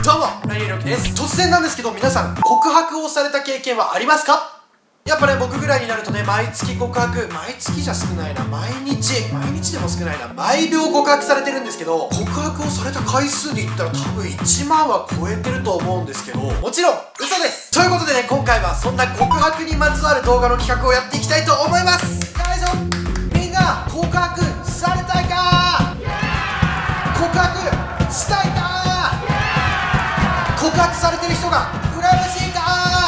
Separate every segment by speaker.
Speaker 1: どうも、ライリーロキです。突然なんですけど、皆さん告白をされた経験はありますか？やっぱね、僕ぐらいになるとね、毎月告白、毎月じゃ少ないな、毎日でも少ないな、毎秒告白されてるんですけど、告白をされた回数で言ったら多分1万は超えてると思うんですけど、もちろん嘘です。ということでね、今回はそんな告白にまつわる動画の企画をやっていきたいと思います。よいしょ。みんな告白されたいか？告白したいか？告白されてる人が羨ましいか？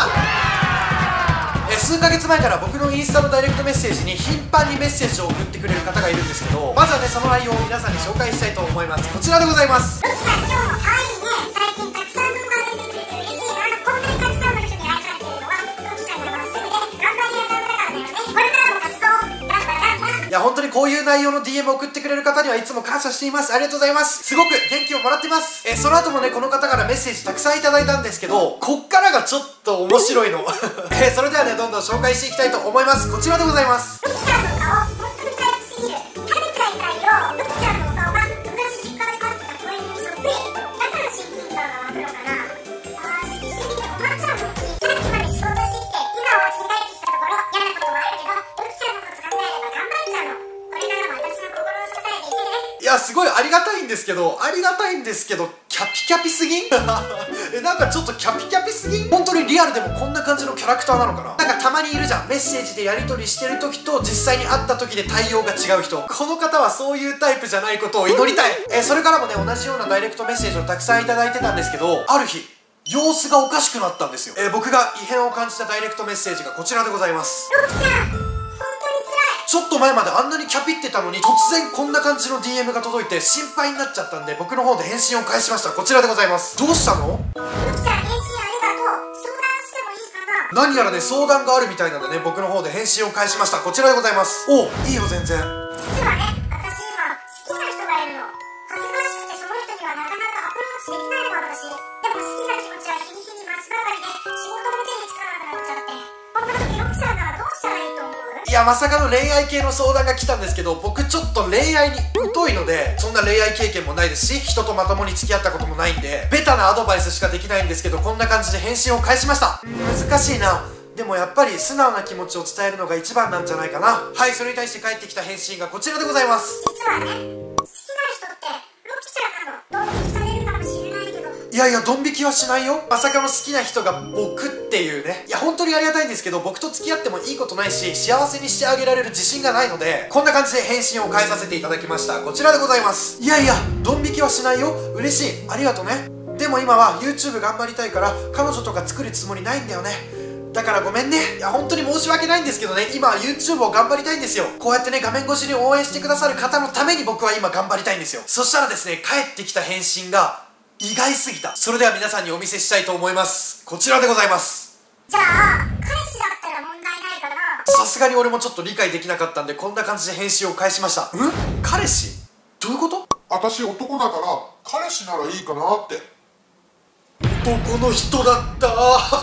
Speaker 1: 数ヶ月前から僕のインスタのダイレクトメッセージに頻繁にメッセージを送ってくれる方がいるんですけど、まずはね、その内容を皆さんに紹介したいと思います。こちらでございます。
Speaker 2: ロキさん、今日も可愛いね。最近たくさん動画が出てくれて嬉しいな。こんなにたくさんの人に愛されているのはロキさんがまっすぐで頑張り屋さんだからだよね。これからも活動頑張らんな。
Speaker 1: いや、本当にこういう内容の DM を送ってくれる方にはいつも感謝しています。ありがとうございます。すごく元気をもらってます。その後もね、この方からメッセージたくさんいただいたんですけど、こっからがちょっと面白いのそれではね、どんどん紹介していきたいと思います。こちらでございます。
Speaker 2: ロキさんの顔、本当に可愛すぎる。食べちゃいたいよ。ロキちゃんのお顔が昔実家で飼ってた子犬にそっくり。だから親近感が湧くのかな。好きすぎておばあちゃんの時、さっきまで仕事してきて今お家に帰ってきたところ嫌なこともあるけど、ロキちゃんのこと考えれば頑張れちゃうの。これからも私の心を支えていてね。
Speaker 1: いや、すごいありがたいんですけど、キャピキャピすぎんなんかちょっとキャピキャピすぎん。本当にリアルでもこんな感じのキャラクターなのかな。なんかたまにいるじゃん、メッセージでやり取りしてる時と実際に会った時で対応が違う人。この方はそういうタイプじゃないことを祈りたい。それからもね、同じようなダイレクトメッセージをたくさんいただいてたんですけど、ある日様子がおかしくなったんですよ。僕が異変を感じたダイレクトメッセージがこちらでございます。
Speaker 2: ロキちゃん、本当に辛い。
Speaker 1: ちょっと前まであんなにキャピってたのに、突然こんな感じの DM が届いて心配になっちゃったんで、僕の方で返信を返しました。こちらでございます。どうしたの？
Speaker 2: ロキちゃん、返信ありがとう。相談してもいいかな。
Speaker 1: 何やらね、相談があるみたいなんでね、僕の方で返信を返しました。こちらでございます。おう、いいよ全然。
Speaker 2: 実はね、私今好きな人がいるの。恥ずかしくてその人にはなかなかアプローチできないのが私。でも好きな気持ちは日に日に増すばかりで、仕事の手につかなくなっちゃって。こんな時ロキさんならどうしたらいいと思う？
Speaker 1: いや、まさかの恋愛系の相談が来たんですけど、僕ちょっと恋愛に疎いので、そんな恋愛経験もないですし、人とまともに付き合ったこともないんで、ベタなアドバイスしかできないんですけど、こんな感じで返信を返しました。難しいな。でもやっぱり素直な気持ちを伝えるのが一番なんじゃないかな。はい、それに対して返ってきた返信がこちらでございます。
Speaker 2: 実はね、好きな人ってロキちゃんなの。ドン引きされるかもしれないけど。
Speaker 1: いやいや、ドン引きはしないよ。まさかの好きな人が僕っていうね。いや、本当にありがたいんですけど、僕と付き合ってもいいことないし、幸せにしてあげられる自信がないので、こんな感じで返信を返させていただきました。こちらでございます。いやいや、ドン引きはしないよ。嬉しい。ありがとね。でも今は YouTube 頑張りたいから、彼女とか作るつもりないんだよね。だからごめんね。いや、本当に申し訳ないんですけどね、今は YouTube を頑張りたいんですよ。こうやってね、画面越しに応援してくださる方のために僕は今頑張りたいんですよ。そしたらですね、返ってきた返信が意外すぎた。それでは皆さんにお見せしたいと思います。こちらでございます。
Speaker 2: じゃあ、彼氏だったら問題ないかな。
Speaker 1: さすがに俺もちょっと理解できなかったんで、こんな感じで返信を返しました。彼氏？どういうこと？
Speaker 3: 私男だから彼氏ならいいかなって。
Speaker 1: 男の人だった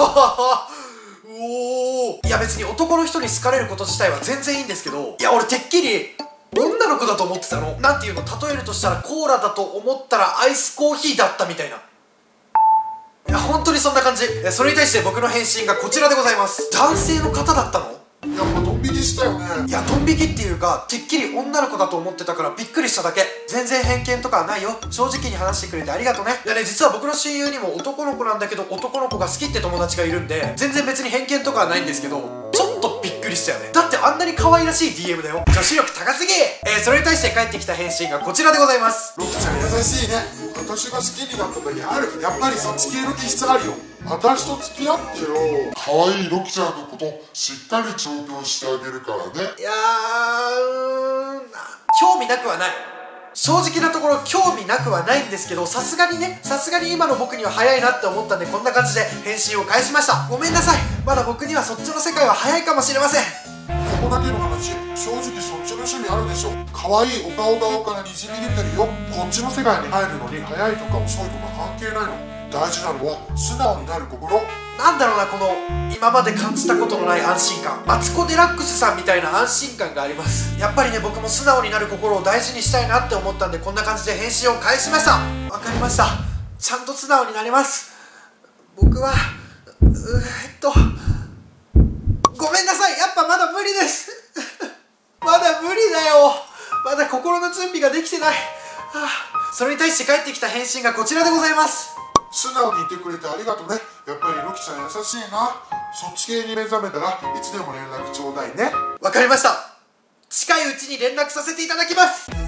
Speaker 1: おー。いや、別に男の人に好かれること自体は全然いいんですけど、いや、俺てっきり女の子だと思ってたの。なんていうの、例えるとしたらコーラだと思ったらアイスコーヒーだったみたいな。いや、本当にそんな感じ。それに対して僕の返信がこちらでございます。男性の方だったの？
Speaker 3: やっぱドン引きしたよね。
Speaker 1: いや、ドン引きっていうか、てっきり女の子だと思ってたからびっくりしただけ。全然偏見とかはないよ。正直に話してくれてありがとね。いやね、実は僕の親友にも男の子なんだけど男の子が好きって友達がいるんで、全然別に偏見とかはないんですけど、ちょっとびっくりしたよね。だってあんなに可愛らしい DM だよ。女子力高すぎ。それに対して返ってきた返信がこちらでございます。
Speaker 3: ロキちゃん優しいね。私が好きになった時ある。やっぱりそっち系の気質あるよ。私と付き合ってよ。可愛いロキちゃんのことしっかり調教してあげるからね。
Speaker 1: いや興味なくはない。正直なところ興味なくはないんですけど、さすがに今の僕には早いなって思ったんで、こんな感じで返信を返しました。ごめんなさい。まだ僕にはそっちの世界は早いかもしれません。
Speaker 3: ここだけの話、正直そっちの趣味あるでしょ。可愛いお顔からにじみ出てるよ。こっちの世界に入るのに早いとか遅いとか関係ないの。大事なのは素直になる心。
Speaker 1: なんだろうな、この今まで感じたことのない安心感。マツコ・デラックスさんみたいな安心感があります。やっぱりね、僕も素直になる心を大事にしたいなって思ったんで、こんな感じで返信を返しました。わかりました。 ちゃんと素直になります。僕はごめんなさい、やっぱまだ無理ですまだ無理だよ。まだ心の準備ができてない。それに対して返ってきた返信がこちらでございます。
Speaker 3: 素直にいてくれてありがとね。やっぱりロキちゃん優しいな。そっち系に目覚めたらいつでも連絡ちょうだいね。
Speaker 1: わかりました。近いうちに連絡させていただきます。